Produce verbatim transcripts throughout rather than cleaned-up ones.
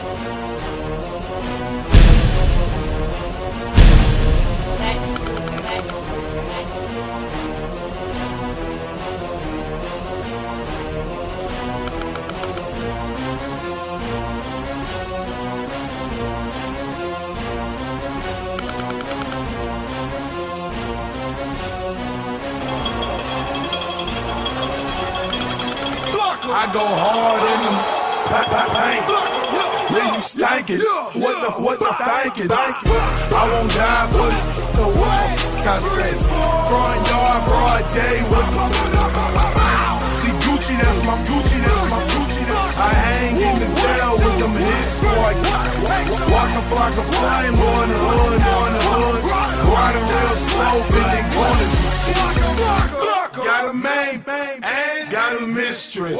I go hard in them paint. Leave you stankin'. What the what the thinkin'? I won't die for it. So what? I said front yard broad day with my see Gucci, that's my Gucci, that's my Gucci. I hang in the jail with them hits, boy. Walking like a flame on the hood, on the hood. Riding real slow, bending corners. Got a main, and got a mistress.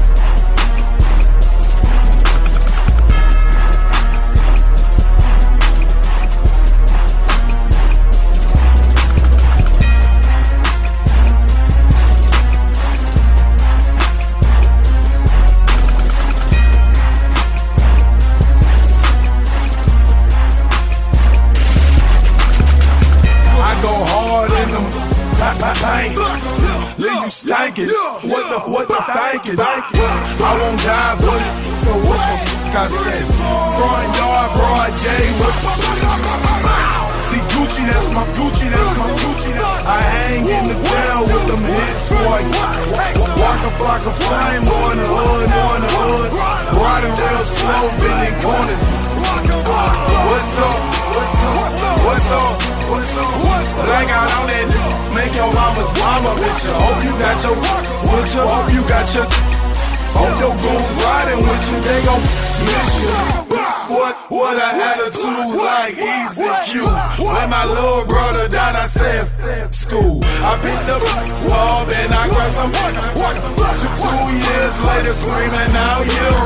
I go hard in them paint. Leave you stankin'. What the what the thinkin'? I won't die for it. So what the I said front yard broad day with see Gucci, that's my Gucci, that's my Gucci. I hang in the jail with them hits, boy. Walking like a flame on the hood, on the hood. Riding real slow, bending corners. What's up? What's up? What's up? What's up? What I got on that make your mama's mama bitch. Hope you got your with you. Hope you got your hope your goons riding with you. They gon' miss you. What what I had to do like Easy Q. When my little brother died, I said school. I picked up wall and I grabbed some. Two years later, screaming out, you